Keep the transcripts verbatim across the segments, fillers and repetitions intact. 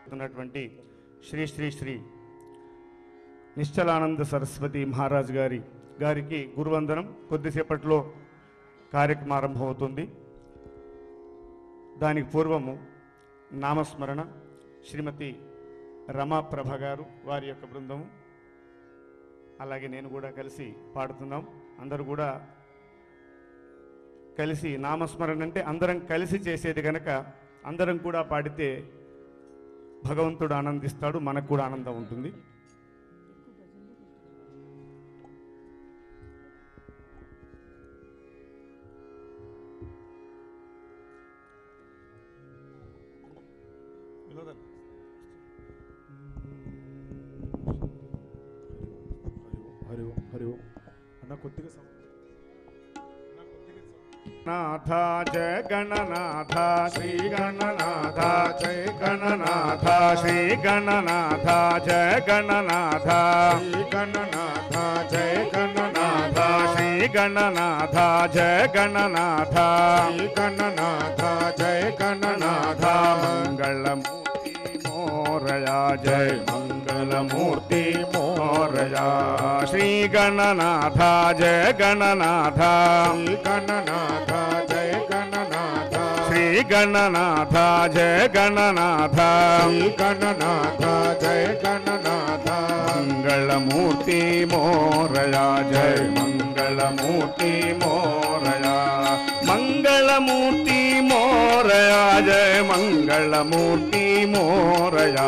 ఉన్నటువంటి శ్రీ శ్రీ శ్రీ నిశ్చలానంద సరస్వతి మహారాజ్ గారి గారికి గురువందనం. కొద్దిసేపట్లో కార్యక్రమం ఆరంభమవుతుంది. దానికి పూర్వము నామస్మరణ శ్రీమతి రమాప్రభ గారు వారి యొక్క బృందము అలాగే నేను కూడా కలిసి పాడుతున్నాం. అందరూ కూడా కలిసి నామస్మరణ అంటే అందరం కలిసి చేసేది కనుక అందరం కూడా పాడితే భగవంతుడు ఆనందిస్తాడు, మనకు కూడా ఆనందం ఉంటుంది. హరి ఓం హరి ఓం అన్న కొద్దిగా నాథ జయ గణనాథ శ్రీ గణనాథ జయ గణనాథ శ్రీ గణనాథ జయ గణనాథ శ్రీ గణనాథ జయ గణనాథ శ్రీ గణనాథ జయ గణనాథ శ్రీ గణనాథ జయ గణనాథ మంగళమూర్తి మోరయా జయ మంగళమూర్తి మోరయా శ్రీ గణనాథ జయ గణనాథ శ్రీ గణనాథ జయ గణనాథ శ్రీ గణనాథ జయ గణనాథ శ్రీ గణనాథ జయ గణనాథ మంగళమూర్తి మోరయా జయ మంగళమూర్తి మోరయా మంగళమూర్తి మోరయా జయ మంగళమూర్తి మోరయా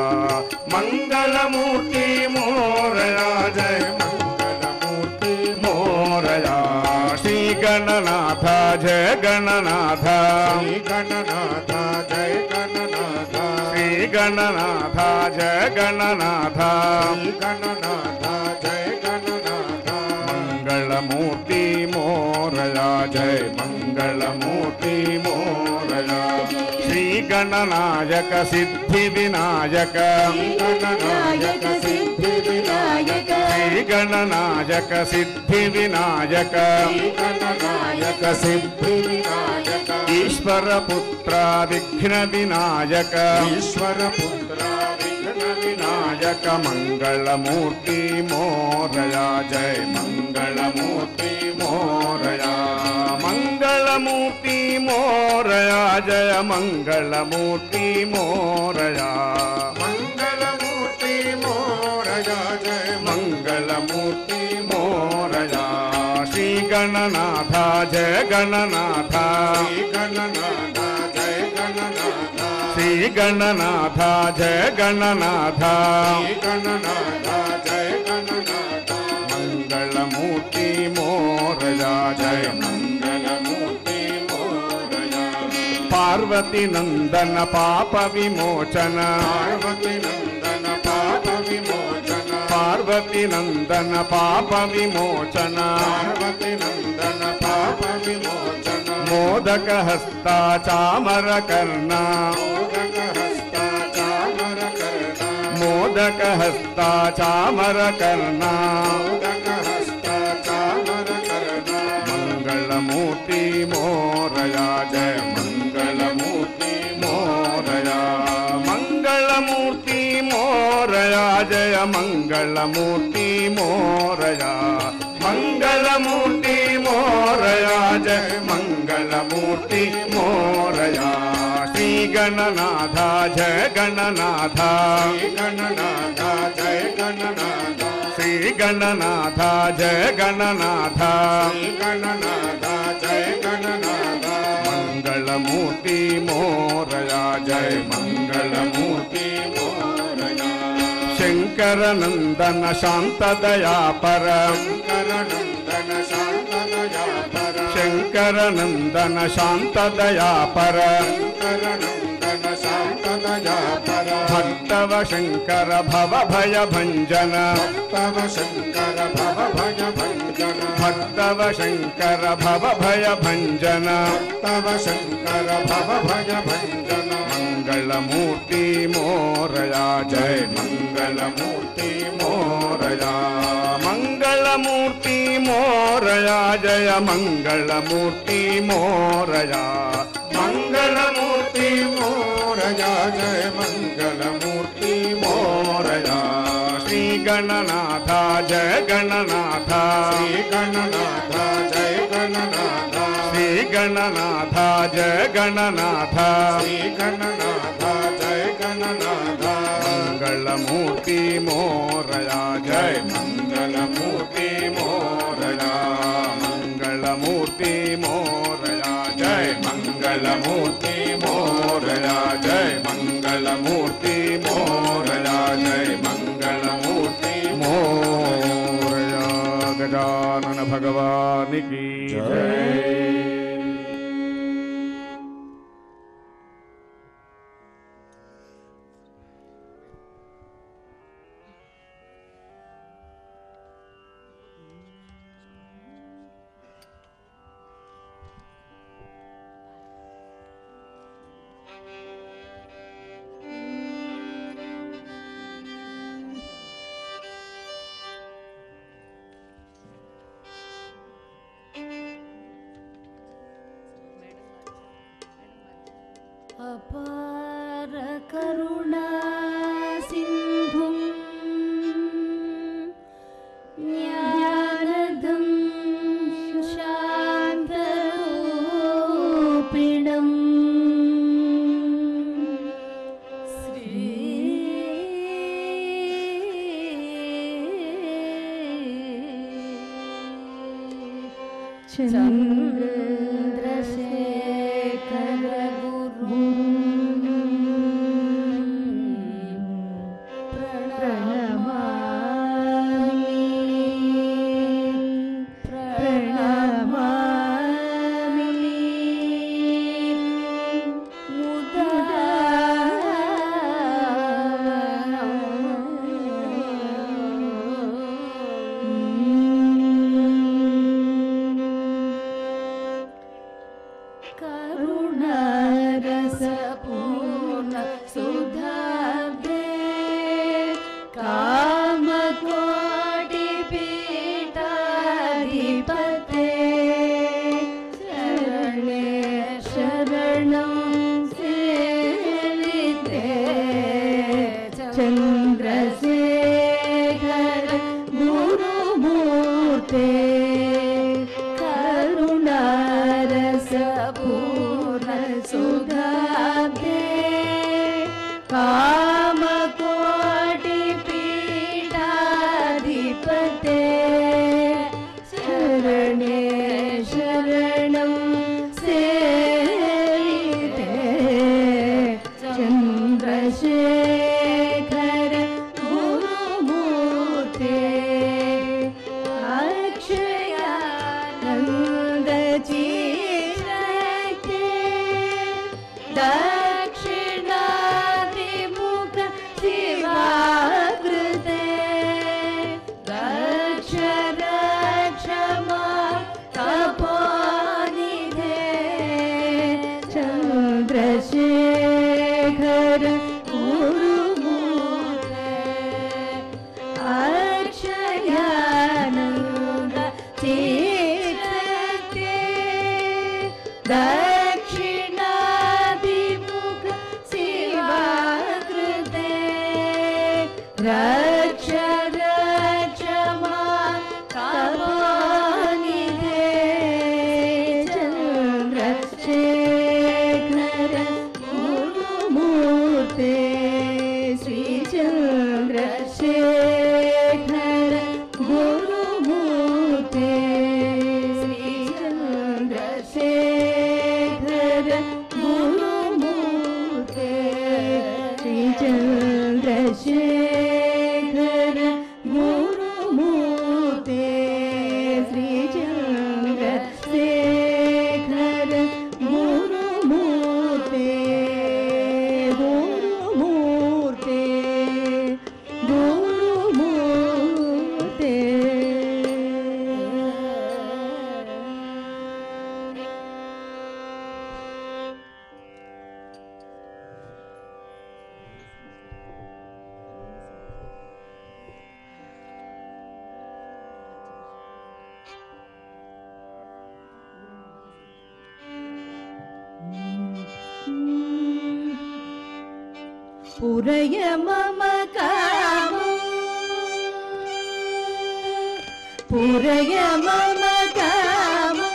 మంగళమూర్తి మోరయా జయ మంగళమూర్తి మోరయా శ్రీ గణనాథ జయ గణనాథ శ్రీ గణనాథ జయ గణనాథ శ్రీ గణనాథ జయ గణనాథ శ్రీ గణనాథ జయ గణనాథ మంగళమూర్తి మోరయా జయ మంగళమూర్తి మోరయా శ్రీ గణనాయక సిద్ధి వినాయక గణనాయక సిద్ధి వినాయక శ్రీ గణనాయక సిద్ధి వినాయక గణనాయక సిద్ధి వినాయక ఈశ్వర పుత్ర విఘ్న వినాయక ఈశ్వర పుత్ర విఘ్న వినాయక మంగళమూర్తి మోరయా జయ మంగళమూర్తి మోరయా మంగళమూర్తి మోరయా జయ మంగళమూర్తి మోరయా మంగళమూర్తి మోరయా జయ మంగళమూర్తి మోరయా శ్రీ గణనాథ జయ గణనాథ శ్రీ గణనాథ జయ గణనాథ శ్రీ గణనాథ జయ గణనాథ శ్రీ గణనాథ జయ గణనాథ మంగళమూర్తి మోరయా జయ మంగళమూర్తి మోరయా పార్వతి నందన పాప విమోచన పార్వతి నందన పాప విమోచన పార్వతి నందన పాప విమోచన పార్వతి నందన పాప విమోచన మోదక హస్త చామర కర్ణ మోదక హస్త చామర కర్ణ మోదక హస్త చామర కర్ణ మోదక హస్త చామర కర్ణ మంగళమూర్తి మోరయా జయ మంగళమూర్తి మోరయా మంగళమూర్తి మోరయా జయ మంగళమూర్తి మోరయా మంగళమూర్తి మోరయా జయ మంగళమూర్తి మోరయా శ్రీ గణనాథ జయ గణనాథ శ్రీ గణనాథ జయ గణనాథ శ్రీ గణనాథ జయ గణనాథ శ్రీ గణనాథ జయ గణనాథ మంగళమూర్తి మోరయా జయ మంగళమూర్తి మోరయా శంకర నందన శాంత దయాపర శంకర నందన శాంత దయాపర శంకర నందన శాంత దయాపర శంకర నందన శాంత దయాపర భక్తవ శంకర భవ భయ భంజన భక్తవ శంకర భవ భయ భంజన భక్తవ శంకర భవ భయ భంజన భక్తవ శంకర భవ భయ భంజన మంగళమూర్తి మోరయా జయ మంగళమూర్తి మోరయా మంగళమూర్తి మోరయా జయ మంగళమూర్తి మోరయా మంగళమూర్తి मोरया जय मंगलमूर्ति मोरया श्री गणनाथ जय गणनाथ श्री गणनाथ जय गणनाथ श्री गणनाथ जय गणनाथ श्री गणनाथ जय गणनाथ मंगलमूर्ति मोरया जय मंगलमूर्ति मोरया मंगलमूर्ति मोरया जय मंगलमूर्ति मोरया जय मंगलमूर्ति मोरया जय मंगलमूर्ति मोरया गजानन भगवान की जय। अपार करुणा सिंधुं ज्ञानदं शान्तरूपिणं श्री चन्द्रशेखर करुणारस पुरय मम कामम् पुरय मम कामम्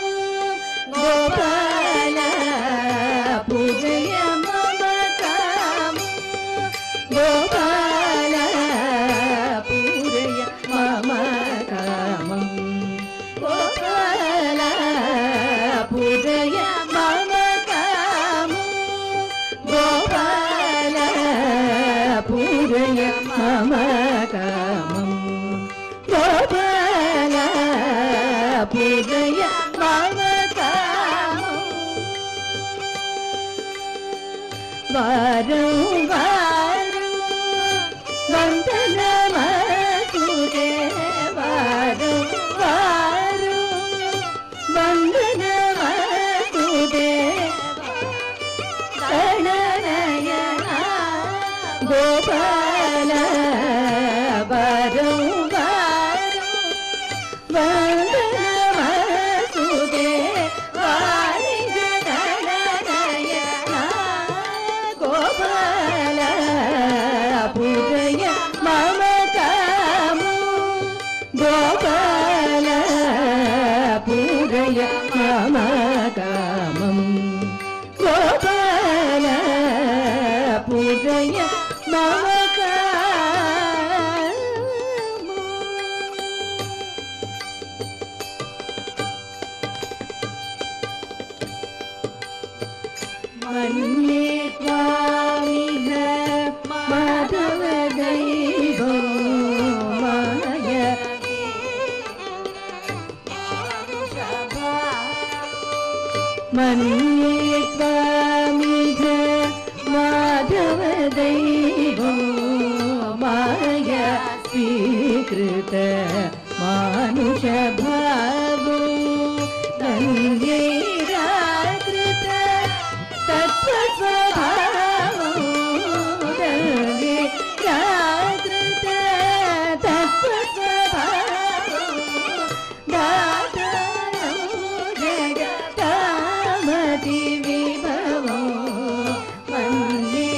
गोपाल पुरय मम कामम् गोपाल पुरय मम कामम् गोपाल पुरय मम कामम् गोपाल पुरय मम कामम् गोपाल पुरय मम कामम् वारं वारं वन्दनमस्तुते वारं वारं वन्दनमस्तुते गणनयना गोपाल वारं वारं वन्दनमस्तुते वारि गणनयना गोपाल पुरय मम कामम् गोपाल पुरय मम कामम् गोपाल पुरय मम कामम् मन्ये त्वामिह माधवदैवो माय मन्ये त्वामिह माधवदैवो माय स्वीकृत मानुषभावो नन्यैराकृत तत्त्वस्वभावो नन्यैराकृत तत्त्वस्वभावो दातारो जगतामति विभवो मन्ये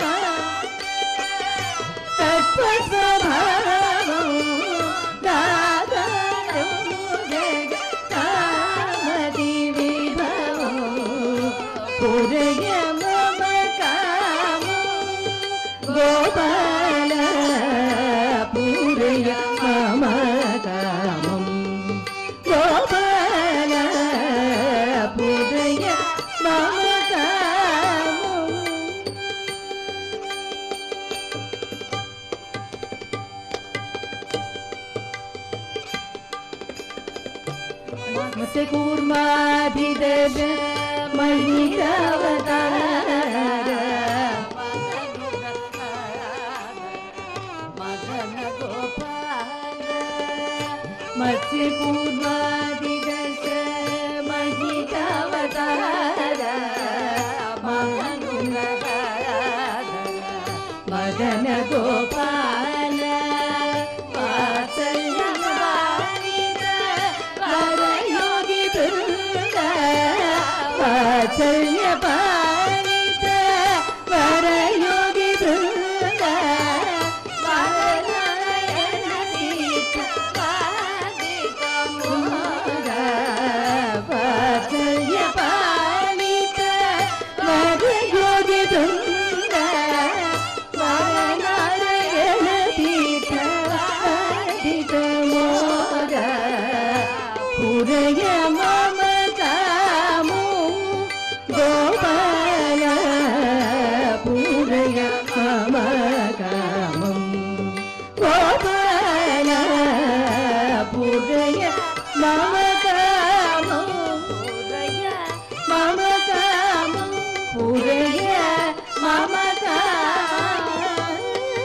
तत्त्वस्वभावो दातारो जगतामति विभवो पुरय मम कामम् गोपाल पुरय मम कामम् गोपाल पुरय मम कामम् मत्स्य कूर्माभिदश महिरावतार मदन गोपाल मत्स्य कूर्माभिदश महिरावतार मदन गोपाल वात्सल्यवारित वरयोगी वृन्द वात्सल्यपालित वरयोगी वृन्द वरनयनतीर्थ वादित मोद वात्सल्यपालित वरयोगी वृन्द वरनयनतीर्थ वादित मोद पुरय मम कामम् गोपाल पुरय मम कामम् गोपाल पुरय मम कामम् पुरय मम कामम् पुरय मम कामम्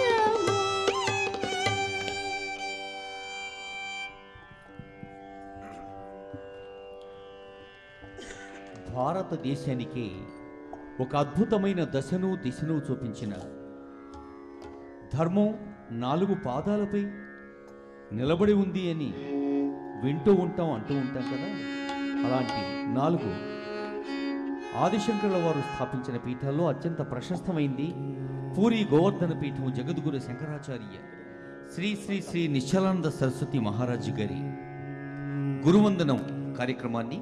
భారతదేశానికి ఒక అద్భుతమైన దశను దిశను చూపించిన ధర్మం నాలుగు పాదాలపై నిలబడి ఉంది అని వింటూ ఉంటాం అంటూ ఉంటాం కదా. అలాంటి నాలుగు ఆదిశంకరుల వారు స్థాపించిన పీఠాల్లో అత్యంత ప్రశస్తమైంది పూరి గోవర్ధన పీఠం జగద్గురు శంకరాచార్య శ్రీ శ్రీ శ్రీ నిశ్చలానంద సరస్వతి మహారాజు గారి గురువందనం కార్యక్రమాన్ని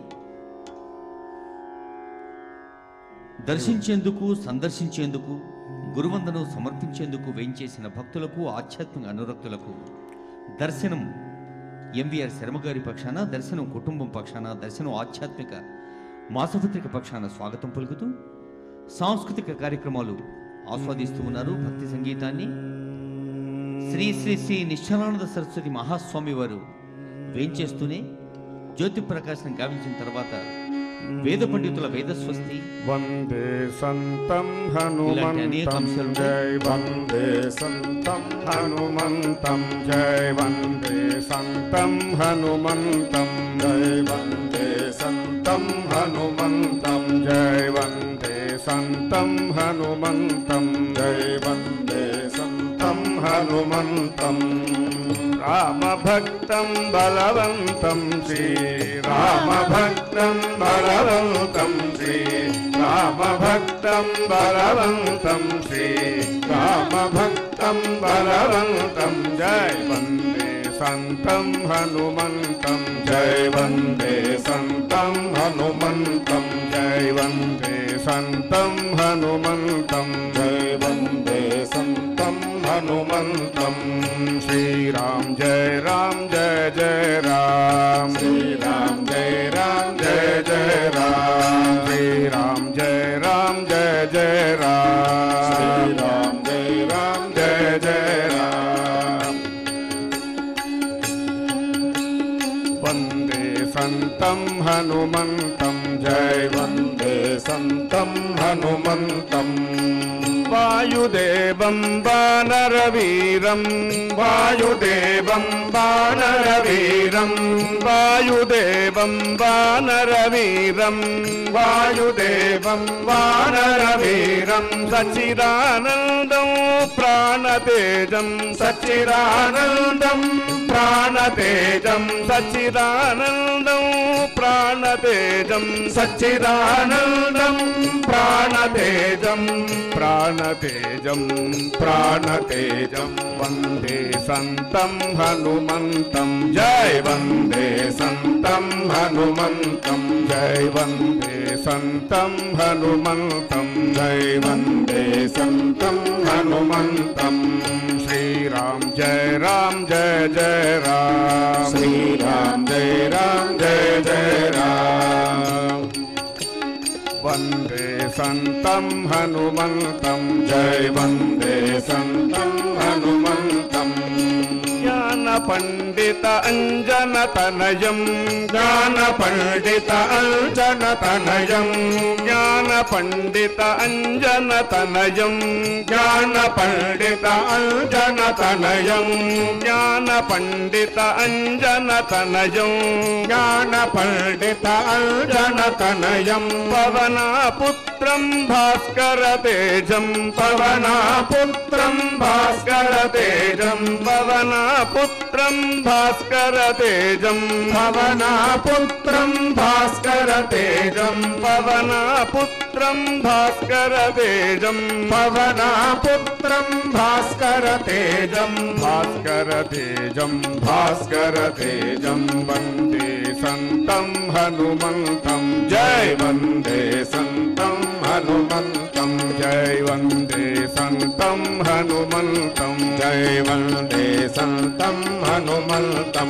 దర్శించేందుకు సందర్శించేందుకు గురువందనం సమర్పించేందుకు వేయించేసిన భక్తులకు ఆధ్యాత్మిక అనురక్తులకు దర్శనం ఎంవీఆర్ శర్మగారి పక్షాన, దర్శనం కుటుంబం పక్షాన, దర్శనం ఆధ్యాత్మిక మాసపత్రిక పక్షాన స్వాగతం పలుకుతూ సాంస్కృతిక కార్యక్రమాలు ఆస్వాదిస్తూ ఉన్నారు. భక్తి సంగీతాన్ని శ్రీ శ్రీ శ్రీ నిశ్చలానంద సరస్వతి మహాస్వామి వారు వేంచేస్తూనే జ్యోతి ప్రకాశం గావించిన తర్వాత వేద పండితుల వేదస్వస్తి వందే సంతం ఇలాంటి అనేక హనుమంతం అంశాలు జై వందే సంతం హనుమంతం జై వందే సంతం హనుమంతం జై వందే సంతం హనుమంతం జై వందే సంతం హనుమంతం జై వందే సంతం హనుమంతం రామభక్తం బలవంతం శ్రీ రామభక్తం బలవంతం శ్రీ రామభక్తం బలవంతం శ్రీ రామభక్తం బలవంతం జై వందే సంతం హనుమంతం జై వందే సంతం హనుమంతం జై వందే సంతం హనుమంతం జై వందే సంతం హనుమంతం శ్రీరామ్ జయ రామ్ జయ జయ రామ్ శ్రీరామ్ జయ రామ్ జయ జయ రామ్ శ్రీరామ్ జయ రామ్ జయ జయ రామ్ శ్రీరామ్ జయ రామ్ జయ జయ రామ్ వందే సంతం హనుమంతం జై వందే సంతం హనుమంతం వాయుదేవం వానరవీరం వాయుదేవం వానరవీరం వాయుదేవం వానరవీరం వాయుదేవం వానరవీరం సచ్చిదానందం ప్రాణతేజం సచ్చిదానందం ప్రాణతేజం సచ్చిదానందం ప్రాణతేజం సచ్చిదానందం ప్రాణతేజం ప్రాణతేజం ప్రాణతేజం వందే సంతం హనుమంతం జై వందే సంతం హనుమంతం జై వందే సంతం హనుమంతం జై వందే సంతం హనుమంతం శ్రీరామ్ జయ రామ్ జయ జయ రామ్ శ్రీరామ్ జయ రామ్ జయ జయ రామ్ వందే సంతం హనుమంతం జై వందే సంతం హనుమంతం జ్ఞాన పండిత అంజన తనయం జ్ఞాన పండిత అంజన తనయం జ్ఞాన పండిత అంజన తనయం జ్ఞాన పండిత అంజన తనయం జ్ఞాన పండిత అంజన తనయం జ్ఞాన పండిత అంజన తనయం పవనా పుత్రం భాస్కర తేజం పవనా పుత్రం భాస్కర తేజం పవనా పుత్రం భాస్కర తేజం పవనా పుత్రం భాస్కర తేజం పవనా పుత్రం భాస్కర తేజం పవనా పుత్రం భాస్కర తేజం భాస్కర తేజం భాస్కర తేజం వందే సంతం హనుమంతం జై వందే సంతం హనుమంతం జై వందే సంతం హనుమంతం జై వందే సంతం హనుమంతం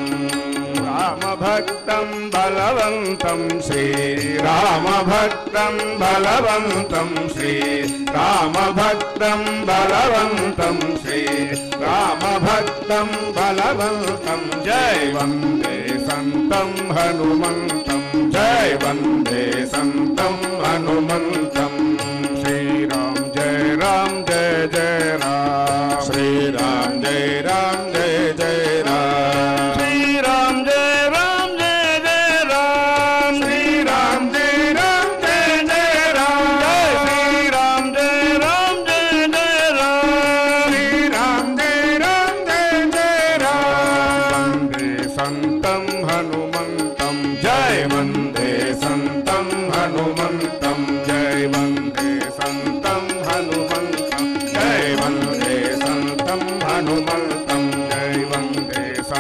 రామభక్తం బలవంతం శ్రీ రామభక్తం బలవంతం శ్రీ రామభక్తం బలవంతం శ్రీ రామభక్తం బలవంతం జై వందే సంతం హనుమంతం జై వందే సంతం హనుమంతం శ్రీరామ్ జయ రామ్ జయ జయ రామ్ శ్రీరామ్ జయ రామ్ జయ జయ రామ్ శ్రీరామ్ జయ రామ్ జయ జయ రామ్ శ్రీరామ్ జయ రామ్ జయ జయ రామ్ శ్రీరామ్ జయ రామ్ జయ జయ రామ్ శ్రీరామ్ జయ రామ్ జయ జయ రామ్ వందే సంతం హనుమంతం జై వందే సంతం హనుమంతం జై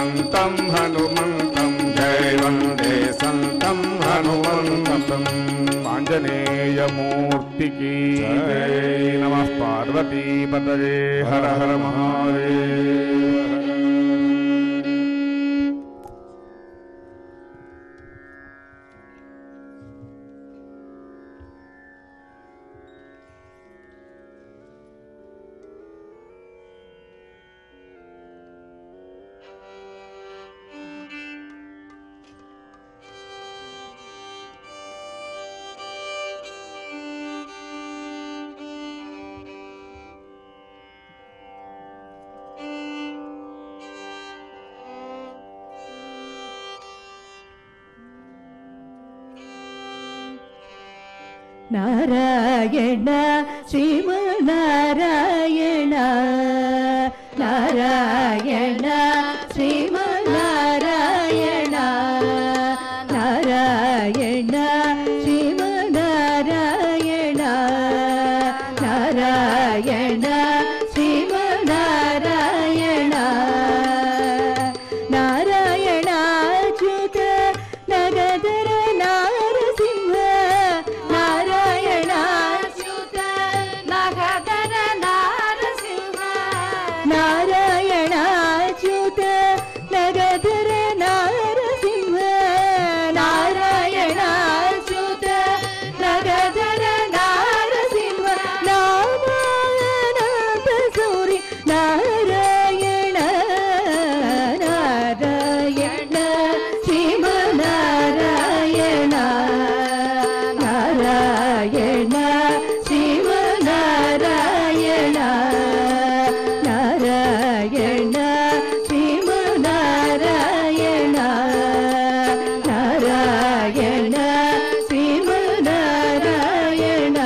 సంతం హనుమంతం జయ వందే సంతం హనుమంతం ఆంజనేయమూర్తికి జయ నమః పార్వతీపతయే హర హర మహాదేవ. నారాయణ శ్రీమన్నారాయణ నారాయణ శ్రీమన్నారాయణ నారాయణ శ్రీమన్నారాయణ నారాయణ శ్రీమన్నారాయణ నారాయణాచ్యుత నగధర నారసింహ నారాయణాచ్యుత నగధర నారసింహ నారాయణాచ్యుత నగధర నారసింహ నారాయణాచ్యుత నగధర నారసింహ నారాయణాంత సూరి నారాయణ నారాయణ శ్రీమన్నారాయణ నారాయణ శ్రీమన్నారాయణ నారాయణ శ్రీమన్నారాయణ నారాయణ శ్రీమన్నారాయణ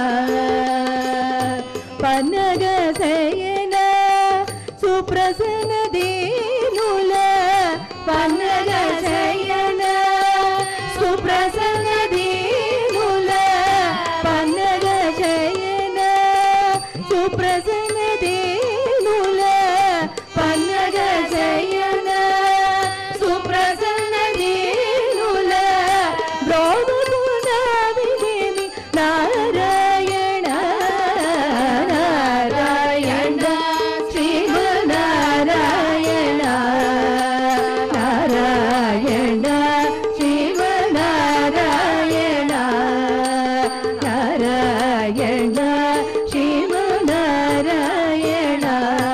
పన్నగ శయన సుప్రసన్న దీనుల పన్నగ శయన సుప్రసన్న దీనుల పన్నగ శయన సుప్రసన్న దీనుల పన్నగ శయన సుప్రసన్న దీనుల బ్రోగునావిదేమి నారాయణ నారాయణ శ్రీమన్నారాయణ నారాయణ శ్రీమన్నారాయణ నారాయణ శ్రీమన్నారాయణ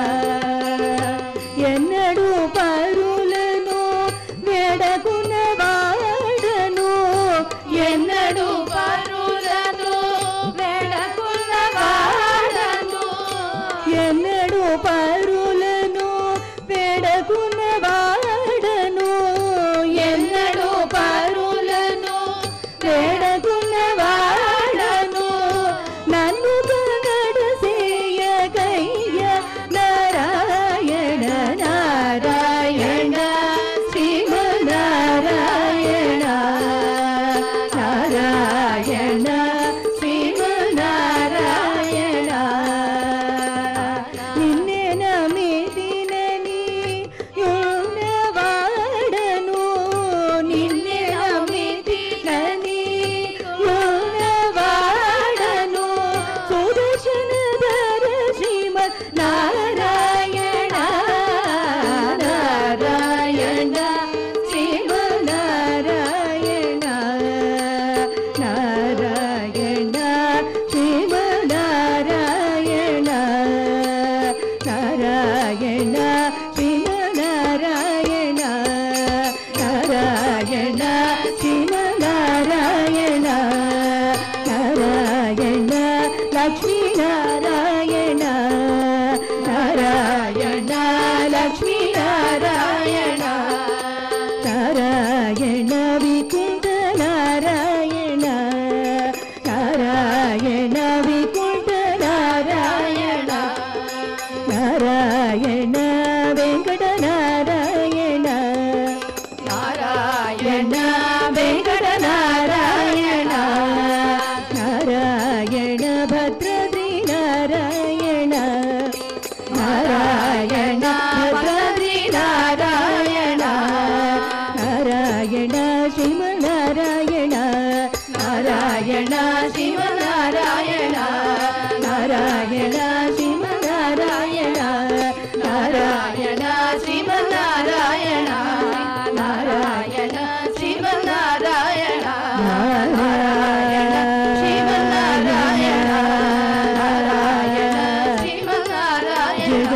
ఎన్నడూ పరులను వేడకున్న వాడను ఎన్నడూ పరులను వేడకున్న వాడను ఎన్నడూ పరులను వేడకున్న వాడను ఎన్నడూ పరులను వేడకున్న వాడను నన్ను కనడసేయ కయ్య నారాయణ నారాయణ శ్రీమన్నారాయణ నారాయణ శ్రీమన్నారాయణ నిన్నే నమ్మితినని యున్నవాడను నిన్నే నమ్మితినని యున్నవాడను సుదర్శనధర శ్రీమన్నారాయణ నారాయణ శ్రీమన్నారాయణ నారాయణ శ్రీమన్నారాయణ నారాయణ శ్రీమన్నారాయణ నారాయణ శ్రీమన్నారాయణ నారాయణ లక్ష్మీనారాయణ నారాయణ లక్ష్మీనారాయణ నారాయణ వికుంఠ నారాయణ నారాయణ వికుంఠ నారాయణ నారాయణ వెంకట నారాయణ నారాయణ వెంకట నారాయణ నారాయణ భద్రద్రి నారాయణ నారాయణ భద్రద్రి నారాయణ శివనారాయణ నారాయణ శివనారాయణ నారాయణ శివనారాయణ నారాయణ శివనారాయణ నారాయణ శివనారాయణ నారాయణ శివనారాయణ నారాయణ శివనారాయణ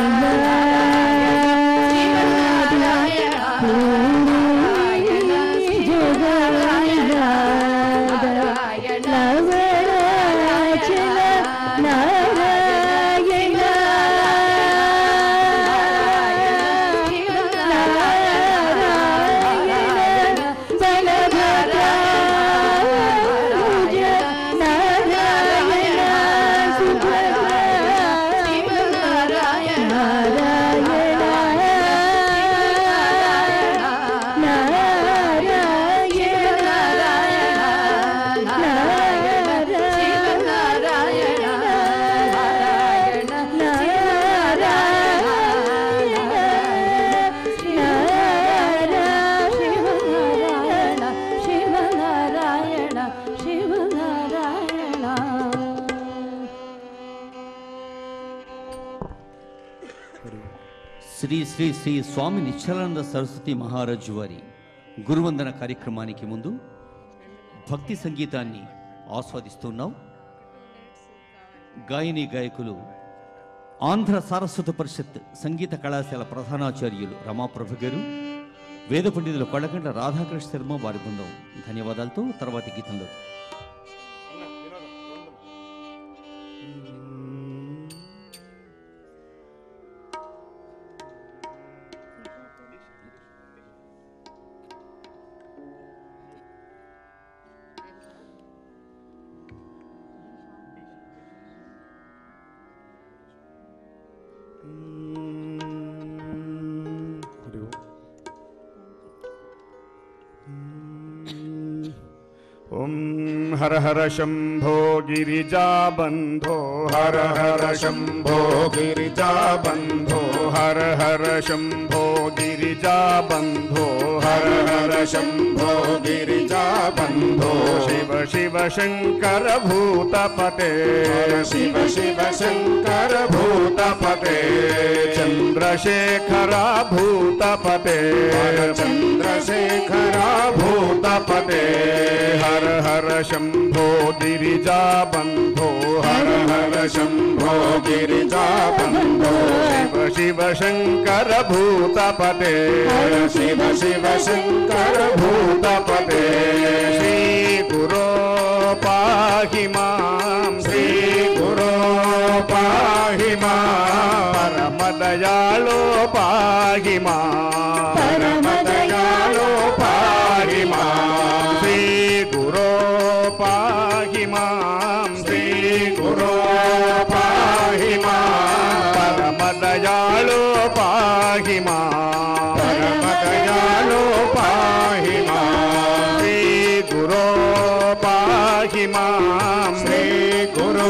శ్రీ శ్రీ శ్రీ స్వామి నిశ్చలానంద సరస్వతి మహారాజు వారి గురువందన కార్యక్రమానికి ముందు భక్తి సంగీతాన్ని ఆస్వాదిస్తున్నాం. గాయని గాయకులు ఆంధ్ర సారస్వత పరిషత్ సంగీత కళాశాల ప్రధానాచార్యులు రమాప్రభు గారు, వేద పండితులు కొడగండ్ల రాధాకృష్ణ శర్మ వారి బృందం. ధన్యవాదాలతో తర్వాతి గీతంలో ఓం హర హర శంభో గిరిజాబంధో హర హర శంభో గిరిజాబంధో హర హర శంభో గిరిజాబంధో హర హర శంభో గిరిజాబంధో శివ శివ శంకర భూతపతే శివ శివ శంకర భూతపతే చంద్రశేఖర భూతపతే చంద్రశేఖర భూతపతే హర హర శంభో గిరిజాబంధో హర హర శంభో గిరిజాబంధో శివ శివ శంకర భూతపతే శివ శివ శంకర భూతపతే శ్రీ గురో పాహి మాం శ్రీ గురో పాహి మాం పరమ దయాళో పాహి మాం పరమ దయాళో పాహి మాం శ్రీ గురో పాహి మాం శ్రీ గురో పాహి మాం పరమ దయాళో పాహి మాం పరమ దయాళో పాహి మాం శ్రీ గురో పాహి మాం శ్రీ గురో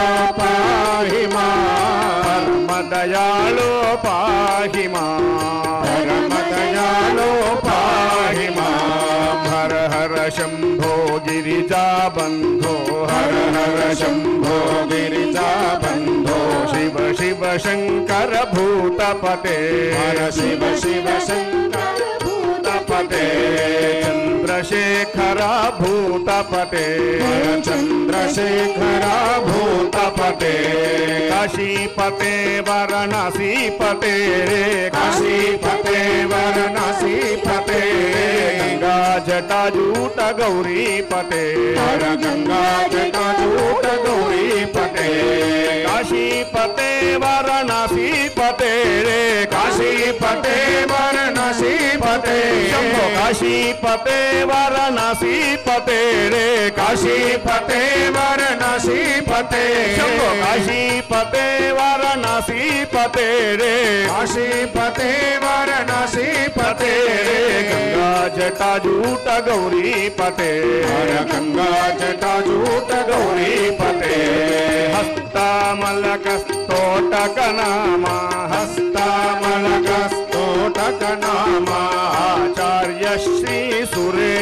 పాహి మాం పరమ దయాళో పాహి మాం పరమ దయాళో పాహి మాం హర హర శంభో గిరిజాబంధో హర హర శంభో గిరిజాబంధో శివ శివ శంకర భూతపతే హర శివ శివ శంకర భూతపతే చంద్రశేఖర భూతపతే చంద్రశేఖర భూతపతే కాశీపతే వారణాసీపతే కాశీపతే వారణాసీపతే గంగా జటాజూట గౌరీపతే గంగా జటాజూట గౌరీపతే కాశీపతే వారణాసీపతే కాశీపతే వారణాసీపతే శంభో కాశీపతే వారణాసీపతే రే కాశీపతే వారణాసీపతే శంభో కాశీపతే వారణాసీపతే రే కాశీపతే వారణాసీపతే రే గంగా జటాజూట గౌరీపతే గంగా జటాజూట గౌరీపతే హస్తామలకస్తోటకనామా హస్తామలకస్తోటకనామా ఆచార్య శ్రీ సురే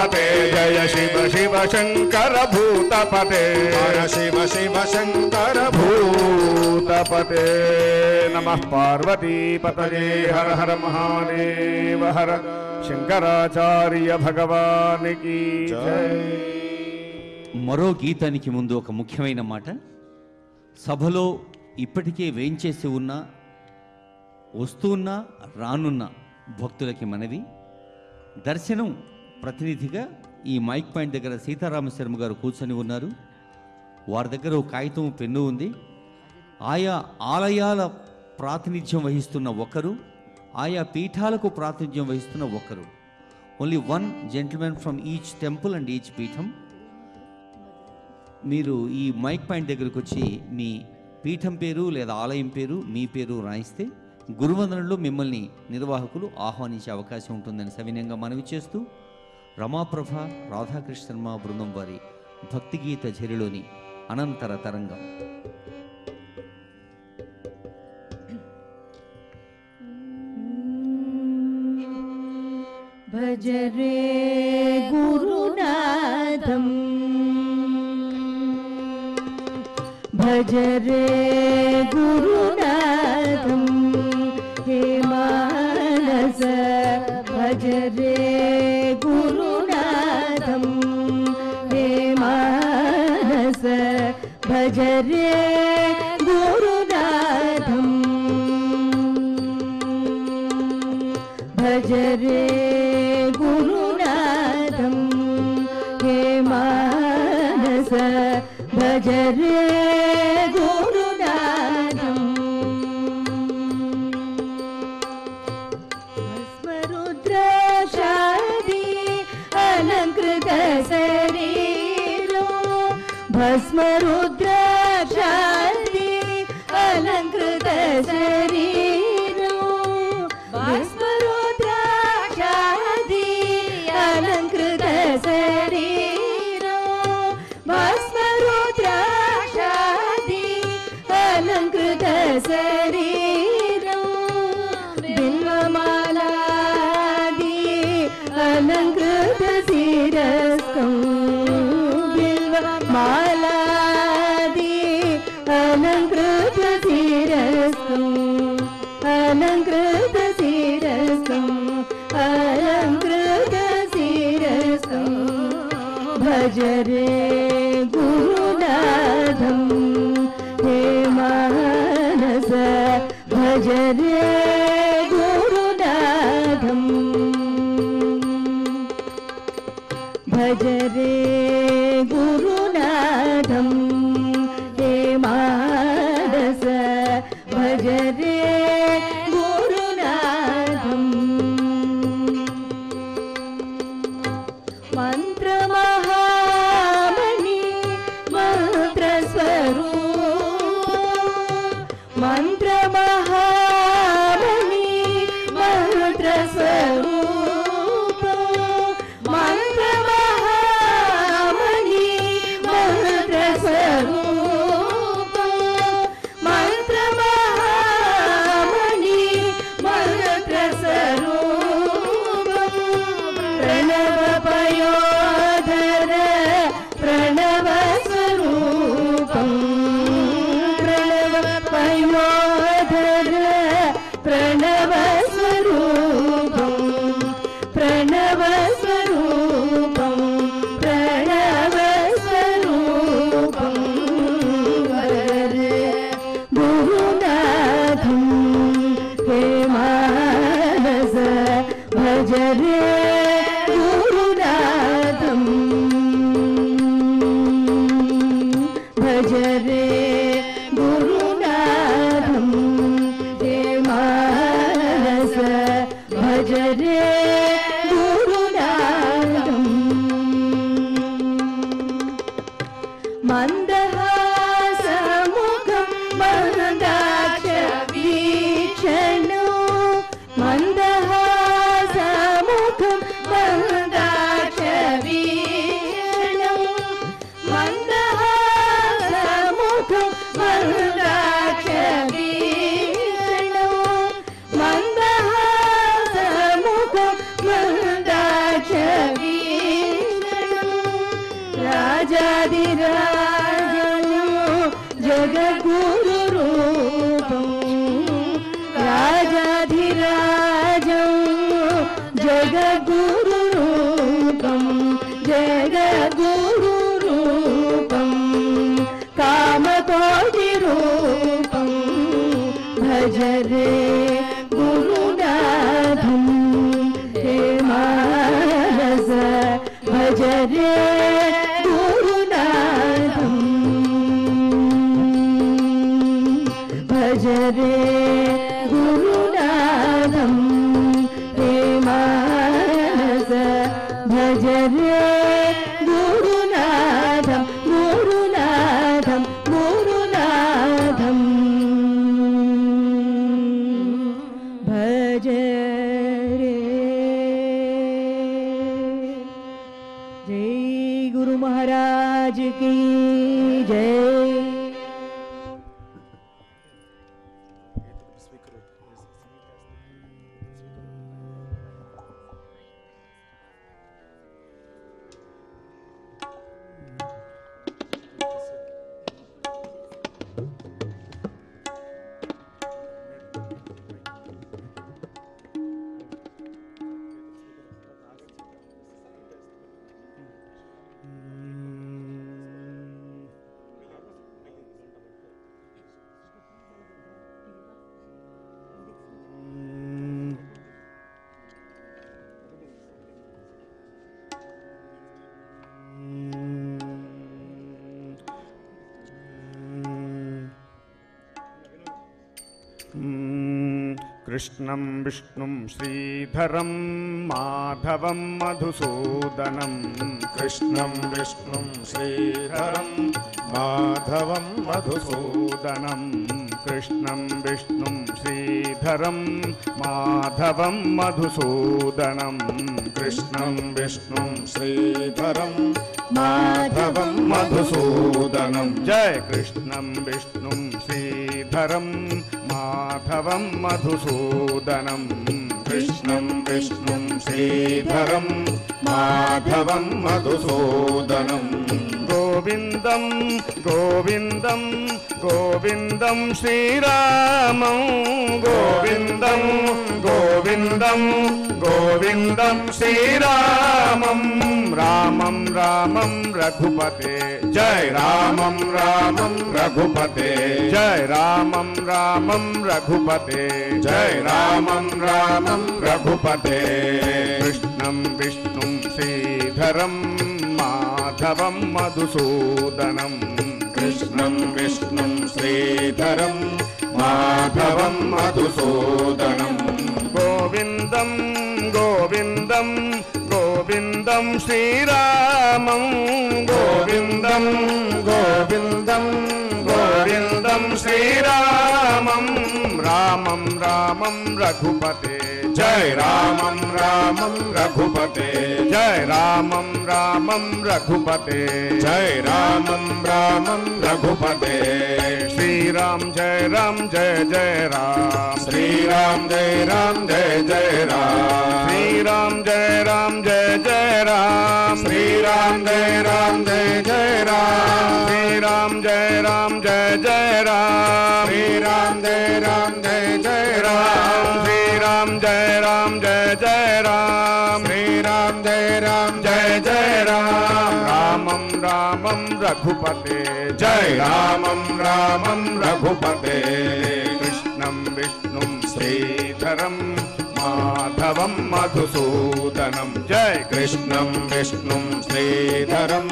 भूतपते जय शिव शिव शंकर भूतपते हर शिव शिव शंकर भूतपते नमः पार्वती पतये हर हर महादेव हर शंकराचार्य भगवान की जय। మరో గీతానికి ముందు ఒక ముఖ్యమైన మాట. సభలో ఇప్పటికే వేంచేసి ఉన్న వస్తున్న రానున్న భక్తులకి మనవి, దర్శనం ప్రతినిధిగా ఈ మైక్ పాయింట్ దగ్గర సీతారామ శర్మ గారు కూర్చొని ఉన్నారు. వారి దగ్గర ఒక కాగితం పెన్ను ఉంది. ఆయా ఆలయాల ప్రాతినిధ్యం వహిస్తున్న ఒకరు, ఆయా పీఠాలకు ప్రాతినిధ్యం వహిస్తున్న ఒకరు. Only one gentlemen from each temple and each పీఠం. మీరు ఈ మైక్ పాయింట్ దగ్గరకు వచ్చి మీ పీఠం పేరు లేదా ఆలయం పేరు మీ పేరు రాయిస్తే గురువందనంలో మిమ్మల్ని నిర్వాహకులు ఆహ్వానించే అవకాశం ఉంటుందని సవినయంగా మనవి చేస్తూ, రమాప్రభ రాధాకృష్ణ శర్మ బృందం వారి భక్తి గీత ఝరిలోని అనంతర తరంగం. భజ రే గురునాథం భజ రే గురునాథం హే మానస భజ రే గురునాథం హే మానస భజ రే గురునాథం భజ రే గురునాథం హే మానస భజ రే గురునాథం భస్మరుద్రాక్షాది అలంకృత శరీరో భస్మరుద్రాక్షాది అలంకృత శరీరో భస్మరుద్రాక్షాది అలంకృత శరీరో భస్మరుద్రాక్షాది అలంకృత శరీరో బిల్వమాలాది అలంకృత శిరస్కం బిల్వమాలాది అలంకృత శిరస్కం అలంకృత శిరస్కం అలంకృత శిరస్కం భజ రే గురునాథం హే మానస భజ రే గురునాథం భజ రే గురునాథం హే మానస భజ రే గురునాథం మంత్రమహామణి మంత్రస్వరూప మంత్రమహామణి మంత్రస్వరూప మంత్రమహామణి మంత్రస్వరూప మంత్రమహామణి మంత్రస్వరూప ప్రణవ పయోధర ప్రణవ స్వరూపం ప్రణవ పయోధర ప్రణవ స్వరూపం ప్రణవ స్వరూపం ప్రణవ స్వరూపం వరే గురునాథం హే మానస భజ రే గురునాథం భజ రే గురునాథం హే మానస భజ రే గురునాథం మందహాసముఖం మందాక్ష వీక్షణో మందహాసముఖం మందాక్ష వీక్షణో మందహాసముఖం మందాక్ష వీక్షణో మందహాసముఖం మందాక్ష వీక్షణో जगद्गुरुरूपं जगद्गुरुरूपं कामकोटिरूपं भज रे गुरुनाथं हे मानस भज रे गुरुनाथं भज रे गुरुनाथं हे मानस भज रे गुरुनाथं गुरुनाथं गुरुनाथं भज रे। जय गुरु महाराज की जय। कृष्णं विष्णुं श्रीधरं माधवं मधुसूदनं कृष्णं विष्णुं श्रीधरं माधवं मधुसूदनं कृष्णं विष्णुं श्रीधरं माधवं मधुसूदनं कृष्णं विष्णुं श्रीधरं माधवं मधुसूदनं जय कृष्णं विष्णुं श्रीधरं माधवं मधुसूदनं कृष्णं विष्णुं श्रीधरं माधवं मधुसूदनं गोविन्दं गोविन्दं गोविन्दं श्रीरामं गोविन्दं गोविन्दं गोविन्दं श्रीरामं रामं रामं रघुपते जय रामं रामं रघुपते जय रामं रामं रघुपते जय रामं रामं रघुपते कृष्णं विष्णुं श्रीधरं माधवं मधुसूदनं कृष्णं विष्णुं श्रीधरं माधवं मधुसूदनं गोविन्दं गोविन्दं गोविन्दं श्रीरामं गोविन्दं गोविन्दं गोविन्दं श्रीरामं रामं रामं रघुपते जय रामं रामं रघुपते जय रामं रामं रघुपते जय रामं रामं रघुपते श्रीराम जय राम जय जय राम श्रीराम जय राम जय जय राम श्रीराम जय राम जय जय राम श्रीराम जय राम जय जय राम श्रीराम जय राम जय जय राम श्रीराम जय राम जय जय राम श्रीराम जय राम जय जय राम श्रीराम जय राम जय जय राम रामं रामं रघुपते जय रामं रामं रघुपते कृष्णं विष्णुं श्रीधरं माधवं मधुसूदनं जय कृष्णं विष्णुं श्रीधरं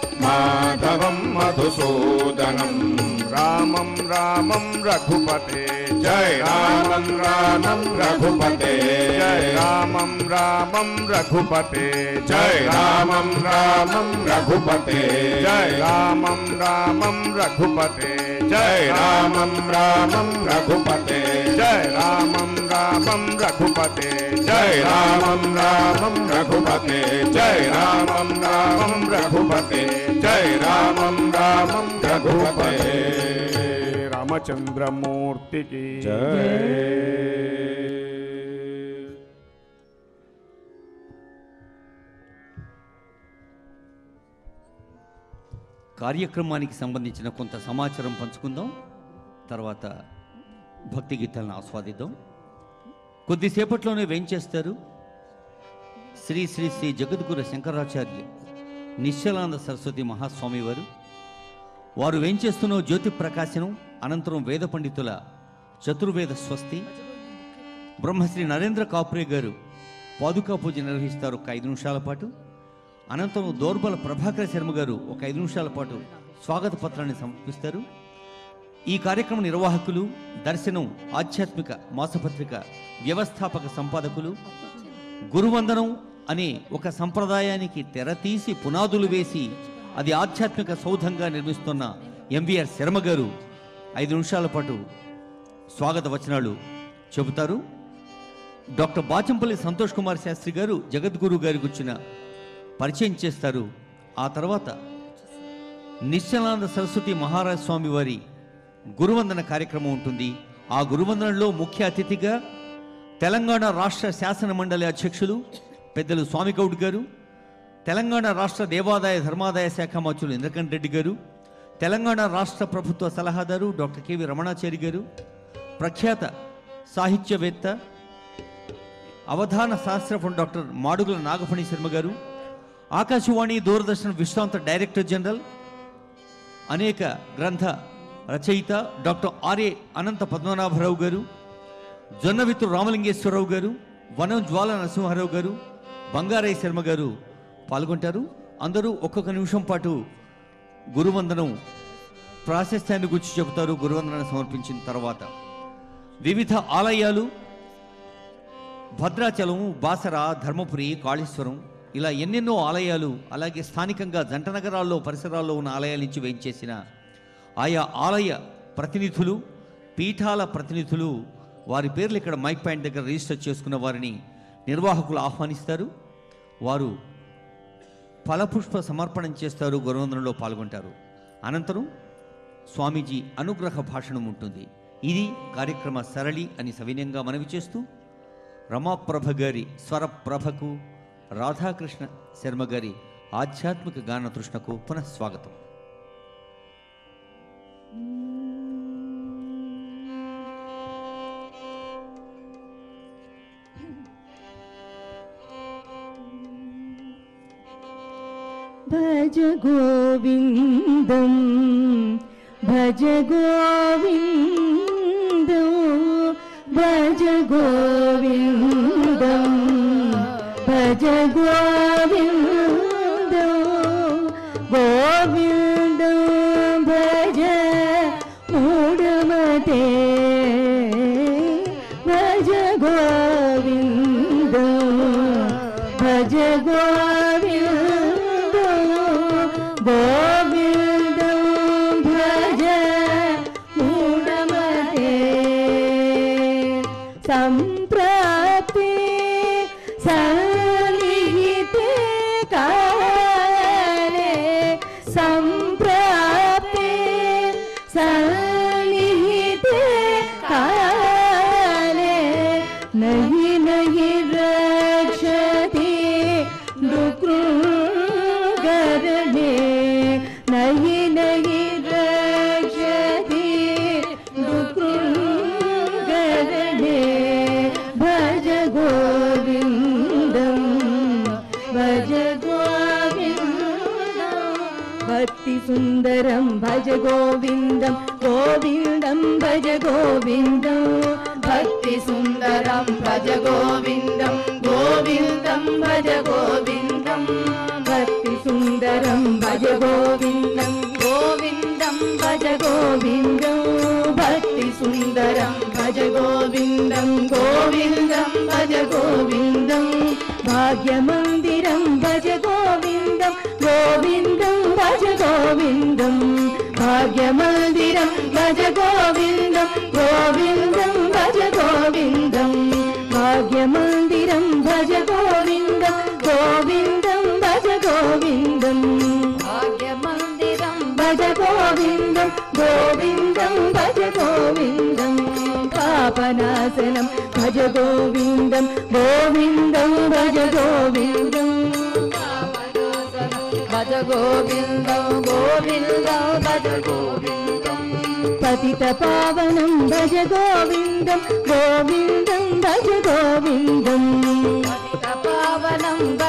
माधवं मधुसूदनं रामं रामं रघुपते जय रामं रामं रघुपते जय रामं रामं रघुपते जय रामं रामं रघुपते जय रामं रामं रघुपते जय रामं रामं रघुपते जय रामं रामं रघुपते जय रामं रामं रघुपते जय रामं रामं रघुपते जय रामं रामं रघुपते रामचंद्रमूर्ति की जय। కార్యక్రమానికి సంబంధించిన కొంత సమాచారం పంచుకుందాం. తర్వాత భక్తి గీతాలను ఆస్వాదిద్దాం. కొద్దిసేపట్లోనే వేంచేస్తారు శ్రీ శ్రీ శ్రీ జగద్గురు శంకరాచార్య నిశ్చలానంద సరస్వతి మహాస్వామి వారు వారు వేంచేస్తున్న జ్యోతి ప్రకాశనం అనంతరం వేద పండితుల చతుర్వేద స్వస్తి బ్రహ్మశ్రీ నరేంద్ర కాప్రే గారు పాదుకా పూజ నిర్వహిస్తారు ఒక ఐదు నిమిషాల పాటు. అనంతరం దోర్బల ప్రభాకర శర్మ గారు ఒక ఐదు నిమిషాల పాటు స్వాగత పత్రాన్ని సమర్పిస్తారు. ఈ కార్యక్రమ నిర్వాహకులు దర్శనం ఆధ్యాత్మిక మాసపత్రిక వ్యవస్థాపక సంపాదకులు గురువందనం అనే ఒక సంప్రదాయానికి తెరతీసి పునాదులు వేసి అది ఆధ్యాత్మిక సౌధంగా నిర్మిస్తున్న ఎంవిఆర్ శర్మ గారు ఐదు నిమిషాల పాటు స్వాగత వచనాలు చెబుతారు. డాక్టర్ బాచంపల్లి సంతోష్ కుమార్ శాస్త్రి గారు జగద్గురు గారి గుర్చిన పరిచయం చేస్తారు. ఆ తర్వాత నిశ్చలానంద సరస్వతి మహారాజ్ స్వామి వారి గురువందన కార్యక్రమం ఉంటుంది. ఆ గురువందనలో ముఖ్య అతిథిగా తెలంగాణ రాష్ట్ర శాసన మండలి అధ్యక్షులు పెద్దలు స్వామి గౌడ్ గారు, తెలంగాణ రాష్ట్ర దేవాదాయ ధర్మాదాయ శాఖ మంత్రులు ఇంద్రకరణ్ రెడ్డి గారు, తెలంగాణ రాష్ట్ర ప్రభుత్వ సలహాదారు డాక్టర్ కెవి రమణాచారి గారు, ప్రఖ్యాత సాహిత్యవేత్త అవధాన శాస్త్రపు డాక్టర్ మాడుగుల నాగఫణి శర్మ గారు, ఆకాశవాణి దూరదర్శన్ విశ్రాంత డైరెక్టర్ జనరల్, అనేక గ్రంథ రచయిత డాక్టర్ ఆర్ఏ అనంత పద్మనాభరావు గారు, జొన్నవిత్తు రామలింగేశ్వరరావు గారు, వనం జ్వాల నరసింహారావు గారు, బంగారయ్య శర్మ గారు పాల్గొంటారు. అందరూ ఒక్కొక్క నిమిషం పాటు గురువందనం ప్రాశస్త్యాన్ని గురించి చెబుతారు. గురువందనాన్ని సమర్పించిన తర్వాత వివిధ ఆలయాలు భద్రాచలం, బాసర, ధర్మపురి, కాళేశ్వరం ఇలా ఎన్నెన్నో ఆలయాలు, అలాగే స్థానికంగా జంట నగరాల్లో పరిసరాల్లో ఉన్న ఆలయాల నుంచి వేయించేసిన ఆయా ఆలయ ప్రతినిధులు, పీఠాల ప్రతినిధులు వారి పేర్లు ఇక్కడ మైక్ పాయింట్ దగ్గర రిజిస్టర్ చేసుకున్న వారిని నిర్వాహకులు ఆహ్వానిస్తారు. వారు ఫలపుష్ప సమర్పణం చేస్తారు, గురువందనంలో పాల్గొంటారు. అనంతరం స్వామీజీ అనుగ్రహ భాషణం ఉంటుంది. ఇది కార్యక్రమ సరళి అని సవినయంగా మనవి చేస్తూ రమాప్రభ గారి స్వరప్రభకు, రాధాకృష్ణ శర్మ గారి ఆధ్యాత్మిక గాన తృష్ణకు పునః స్వాగతం. భజ గోవిందం భజ గోవిందం భజ గోవిందం భజ గోవిందం గోవిందం భజ మూఢమతే భజ గోవిందం భజ గోవిందం గోవిందం భజ మూఢమతే సంప్రాప్తే సన్నిహితే కాలే సంప్రాప్తే సన్నిహితే కాలే నహి నహి రక్షతి దుఃఖగరణే నహి నహి రక్షతి దుఃఖగరణే భజ గోవిందం భజ గోవిందం భక్తి సుందరం భజ గోవిందం గోవిందం భజ గోవిందం భక్తి సుందరం భజ గోవిందం గోవిందం భజ గోవిందం భక్తి సుందరం భజ గోవిందం గోవిందం భజ గోవిందం భక్తి సుందరం భజ గోవిందం గోవిందం భజ గోవిందం భాగ్యమందిరం భజ గోవిందం గోవిందం భజ గోవిందం భాగ్యమందిరం భజ గోవిందం గోవిందం భజ గోవిందం భాగ్యమందిరం భజ గోవిందం గోవిందం భజ గోవిందం భాగ్యమందిరం భజ గోవిందం గోవిందం భజ గోవిందం పాపనాశనం భజ గోవిందం గోవిందం భజ గోవిందం భజ గోవిందం గోవిందం భజ గోవిందం పతిత పావనం భజ గోవిందం గోవిందం భజ గోవిందం పతిత పావనం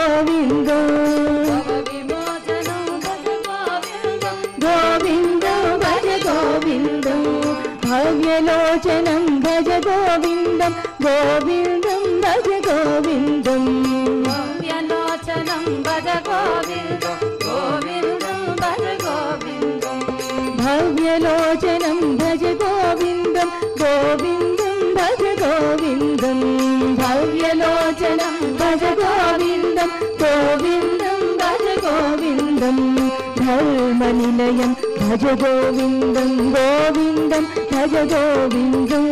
గోవిందం గోవిందం భజ గోవిందం భవ్యలోచనం భజ గోవిందం గోవిందం భజ గోవిందం భవ్యలోచనం భజ గోవిందం గోవిందం భజ గోవిందం భవ్యలోచనం భజ గోవిందం గోవిందం భజ గోవిందం భవ్యలోచనం భజ గోవిందం గోవిందం భజ గోవిందం ధర్మనిలయం భజ గోవిందం గోవిందం భజ గోవిందం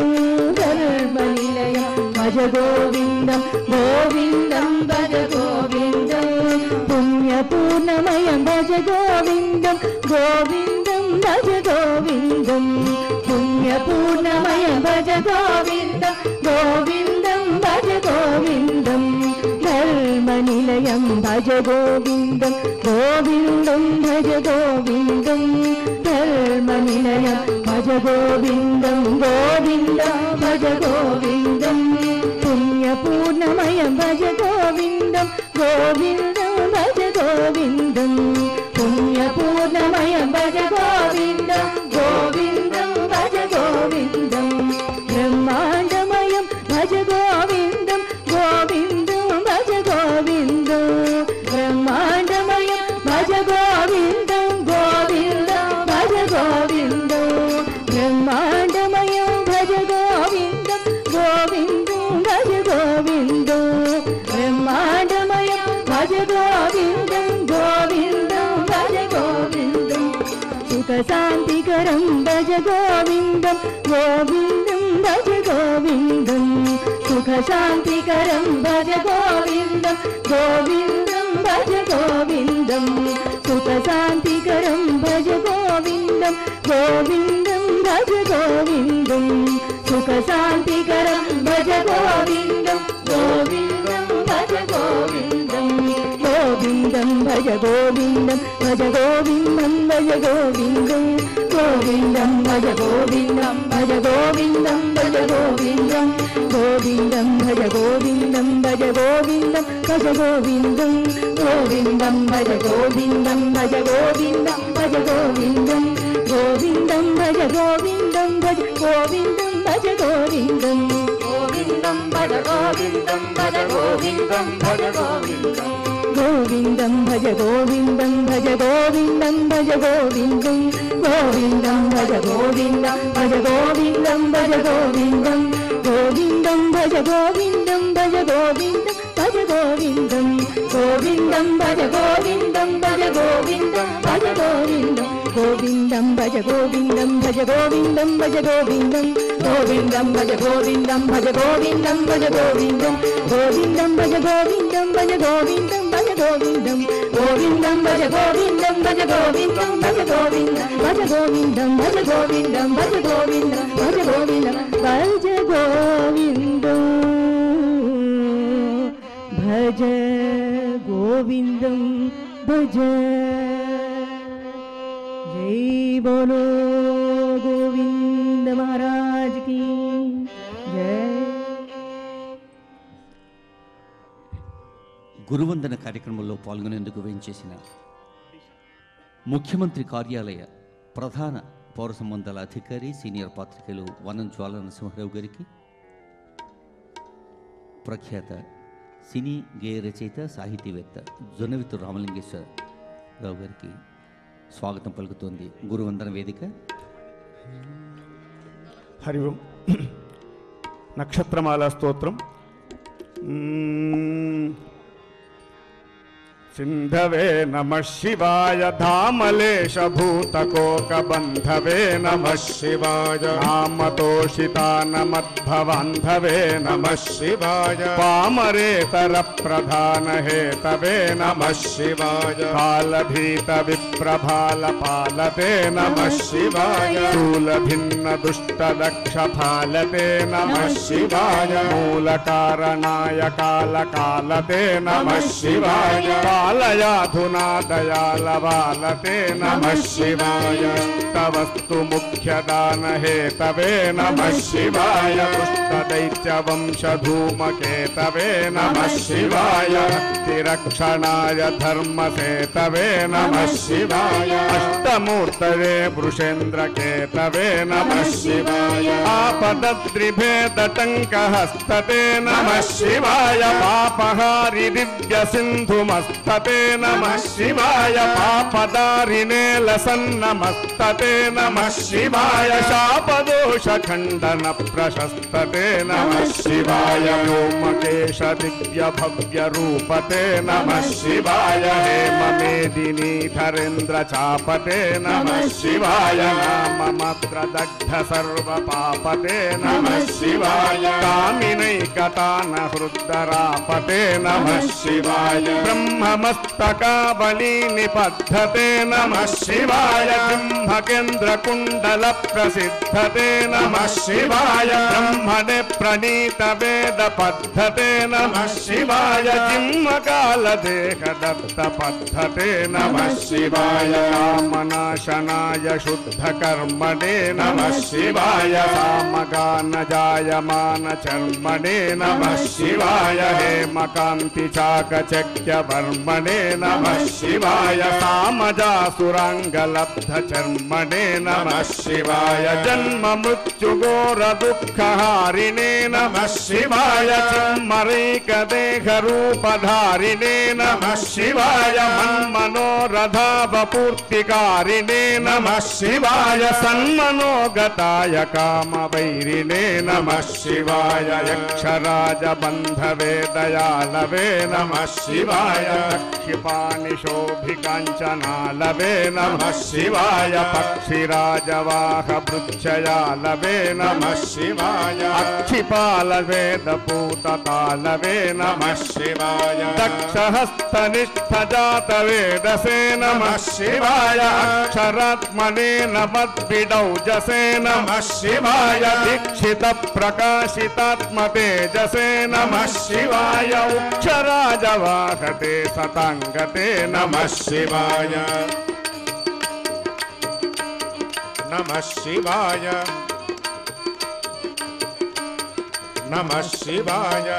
ధర్మనిలయం భజ గోవిందం గోవిందం భజ గోవిందం పుణ్యపూర్ణమయం భజ గోవిందం గోవిందం భజ గోవిందం పుణ్యపూర్ణమయం భజ గోవిందం గోవిందం భజ గోవిందం ధర్మనిలయం భజ గోవిందం గోవిందం భజ గోవిందం ధర్మనిలయం భజ గోవిందం గోవిందం భజ గోవిందం పుణ్యపూర్ణమయం భజ గోవిందం గోవిందం భజ గోవిందం పుణ్యపూర్ణమయం భజ గోవిందం గోవిందం భజ గోవిందం బ్రహ్మాండమయం భజ గోవిందం గోవిందం భజ గోవిందం బ్రహ్మాండమయం భజ గోవిందం గోవిందం భజ గోవిందం బ్రహ్మాండమయం భజ గోవిందం గోవిందం భజ గోవిందం బ్రహ్మాండమయం భజ గోవిందం గోవిందం భజ గోవిందం సుఖ శాంతికరం భజ గోవిందం గోవిందం భజ గోవిందం సుఖ శాంతికరం భజ గోవిందం గోవిందం భజ గోవిందం సుఖ శాంతికరం భజ గోవిందం గోవిందం భజ గోవిందం సుఖ శాంతికరం భజ గోవిందం గోవిందం భజ గోవిందం గోవిందం భజ గోవిందం భజ గోవిందం భజ గోవిందం గోవిందం భజ గోవిందం భజ గోవిందం భజ గోవిందం గోవిందం భజ గోవిందం భజ గోవిందం భజ గోవిందం గోవిందం భజ గోవిందం భజ గోవిందం భజ గోవిందం గోవిందం భజ గోవిందం భజ గోవిందం భజ గోవిందం గోవిందం భజ గోవిందం భజ గోవిందం భజ గోవిందం గోవిందం భజ గోవిందం భజ గోవిందం భజ గోవిందం గోవిందం భజ గోవిందం భజ గోవిందం భజ గోవిందం గోవిందం భజ గోవిందం భజ గోవిందం భజ గోవిందం గోవిందం భజ గోవిందం భజ గోవిందం భజ గోవిందం గోవిందం భజ గోవిందం భజ గోవిందం భజ గోవిందం గోవిందం భజ గోవిందం భజ గోవిందం భజ గోవిందం గోవిందం భజ గోవిందం భజ గోవిందం భజ గోవిందం గోవిందం భజ గోవిందం భజ గోవిందం భజ గోవిందం భజ గోవిందం భజ గోవిందం భజ గోవిందం భజ గోవిందం భజ గోవిందం భజ గోవిందం భజ జై బోలో గోవింద మహారాజ్ की జై. గురువందన కార్యక్రమంలో పాల్గొనేందుకు వేయించేసిన ముఖ్యమంత్రి కార్యాలయ ప్రధాన పౌర సంబంధాల అధికారి సీనియర్ పాత్రికేయులు వనం జ్వాల నరసింహారావు గారికి, ప్రఖ్యాత సినీ గేయ రచయిత సాహితీవేత్త జొన్నవిత్తు రామలింగేశ్వరరావు గారికి స్వాగతం పలుకుతోంది గురువందన వేదిక. హరి ఓం. నక్షత్రమాల స్తోత్రం. సింధవే నమః శివాయ ధామలేశ భూతకోకబంధవే నమః శివాయ నామతోషితానమద్భవాంధవే నమః శివాయ పామరేతర ప్రధాన హేతవే నమః శివాయ కాలభీత విప్రభాల పాలతే నమః శివాయ శూలభిన్న దుష్ట దక్ష ఫాలతే నమః శివాయ మూల కారణాయ కాల కాలతే నమః శివాయ पालयाधुना दयालबालते नमः शिवाय तवस्तु मुख्यदान हेतवे नमः शिवाय पुष्टदैत्यवंशधूमकेतवे नमः शिवाय तिरक्षणाय धर्मसेतवे नमः शिवाय अष्टमूर्तये वृषेन्द्रकेतवे नमः शिवाय आपदद्रिभेदटङ्कहस्तते नमः शिवाय पापहारि दिव्यसिन्धुमस्तते नमः शिवाय पापदारिणे लसन्नमस्तते नमः शिवाय शापदोषखण्डन प्रशस्तते नमः शिवाय व्योमकेश दिव्यभव्यरूपते नमः शिवाय हेममेदिनीधरेन्द्र चापते नमः शिवाय नाममात्रदग्ध सर्वपापते नमः शिवाय कामिनैकतान हृद्दरापते नमः शिवाय ब्रह्ममस्तकावली निपद्धते नमः शिवाय ब्रह्मकेन्द्रकुण्डल प्रसिद्धते नमः शिवाय ब्रह्मणे प्रणीत वेद पद्धते नमः शिवाय जिह्मकालदेहदत्त पद्धते नमः शिवाय कामनाशनाय शुद्धकर्मणे नमः शिवाय सामगान जायमान चर्मणे नमः शिवाय हेमकान्ति चाकचक्य वर्मणे नमः शिवाय सामजासुराङ्गलब्ध चर्मणे नमः शिवाय जन्म मृत्यु घोर दुःखहारिणे नमः शिवाय चिन्मरैकदेहरूपधारिणे नमः शिवाय मन्मनोरथावपूर्तिकारिणे नमः शिवाय सन्मनोगताय कामवैरिणे नमः शिवाय यक्षराजबन्धवे दयालवे नमः शिवाय क्षिपानिशोभिकाञ्चनालवे नमः शिवाय पक्षिराजवाहभृक्षयालवे नमः शिवाय अक्षिपालवेदपूततालवे नमः शिवाय दक्षहस्तनिष्ठजातवेदसे नमः शिवाय अक्षरात्मने नमद्विडौजसे नमः शिवाय दीक्षितप्रकाशितात्मतेजसे नमः शिवाय उक्षराजवाहते सताङ्गते नमः शिवाय नमः शिवाय नमः शिवाय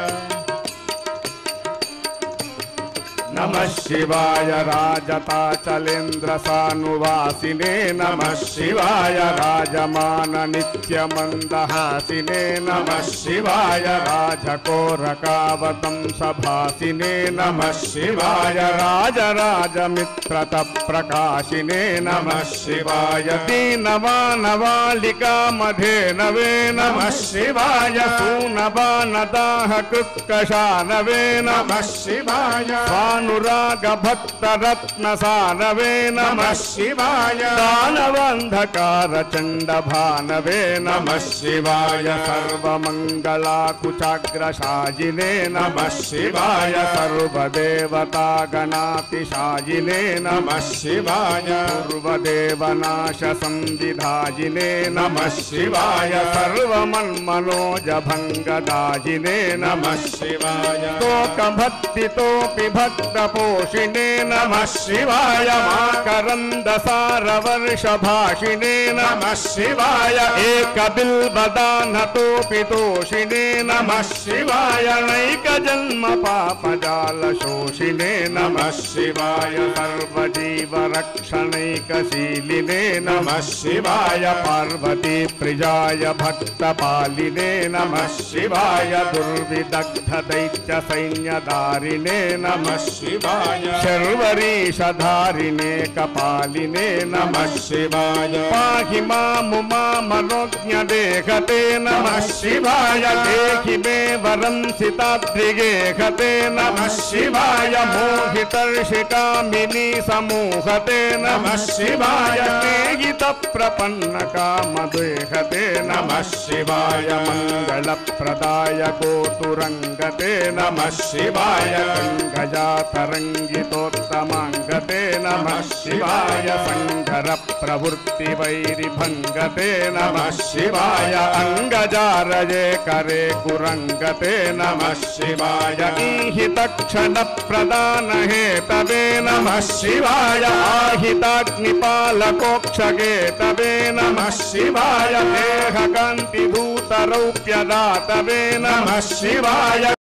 नमः शिवाय राजताचलेन्द्र सानुवासिने नमः शिवाय राजमान नित्यमन्दहासिने नमः शिवाय राजकोरकावतं सभासिने नमः शिवाय राजराजमित्रत प्रकाशिने नमः शिवाय दीनवानवालिका मधेनवे नमः शिवाय सूनवानदाह कृत्कशानवे नमः शिवाय अनुराग भक्त रत्न सानवे नमः शिवाय दानवंधकार चंड भानवे नमः शिवाय सर्वमंगलाकुचाग्रशायिने नमः शिवाय सर्वदेवता गणातिशायिने नमः शिवाय पूर्वदेवनाश संविधायिने नमः शिवाय सर्वमन्मनोज भंगदायिने नमः शिवाय तोकभक्तितोपि भक्तपोषिणे नमः शिवाय माकरन्दसारवर्षभाषिणे नमः शिवाय एकबिल्बदानतोपितोषिणे नमः शिवाय नैकजन्मपापजालशोषिणे नमः शिवाय सर्वजीवरक्षणैकशीलिने नमः शिवाय पार्वतीप्रियाय भक्तपालिने नमः शिवाय दुर्विदग्धदैत्यसैन्यधारिणे नमः शिवाय शर्वरीशधारिणे कपालिने नमः शिवाय पाहि मामुमा मनोज्ञदेहते नमः शिवाय देहि मे वरं सिताद्रिगेहते नमः शिवाय मोहितर्षिकामिनी समूहते नमः शिवाय स्नेहितप्रपन्नकामदेहते नमः शिवाय मङ्गलप्रदाय कोतुरङ्गते नमः शिवाय गङ्गजात तरंगितोत्तमांगते नमः शिवाय संकर प्रवृत्ति वैरिभंगते नमः शिवाय अंगजारये करे कुरंगते नमः शिवाय ईहितक्षण प्रदान हेतवे नमः शिवाय आहिताग्निपालकोक्षगे तवे नमः शिवाय देहकान्तिभूतरौप्यदातवे नमः शिवाय